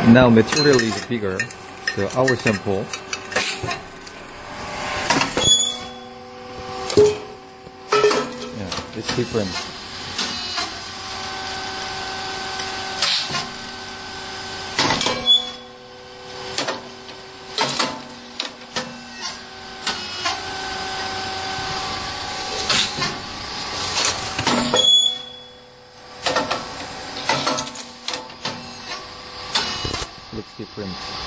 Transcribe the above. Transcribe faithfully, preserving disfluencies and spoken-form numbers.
Now material is bigger. So our sample. Yeah, it's different. Looks different.